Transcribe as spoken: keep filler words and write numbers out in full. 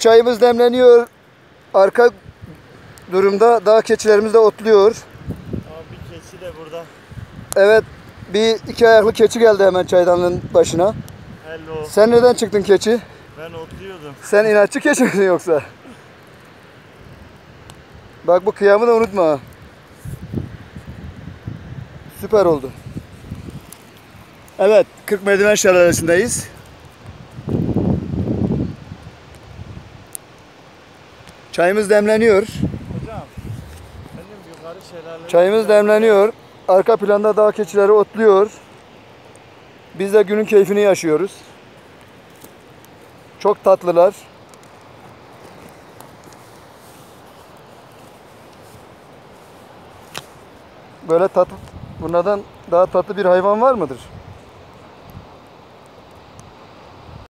çayımız demleniyor. Arka durumda dağ keçilerimiz de otluyor. Ama bir keçi de burada. Evet, bir iki ayaklı keçi geldi hemen çaydanlığın başına. Hello. Sen neden çıktın keçi? Ben otluyordum. Sen inatçı keçi misin yoksa? Bak bu kıyamı da unutma. Süper oldu. Evet, kırk merdiven şelalesindeyiz. Çayımız demleniyor. Hocam, benim yukarı şelale... Çayımız demleniyor. Arka planda dağ keçileri otluyor. Biz de günün keyfini yaşıyoruz. Çok tatlılar. Böyle tatlı, bunlardan daha tatlı bir hayvan var mıdır?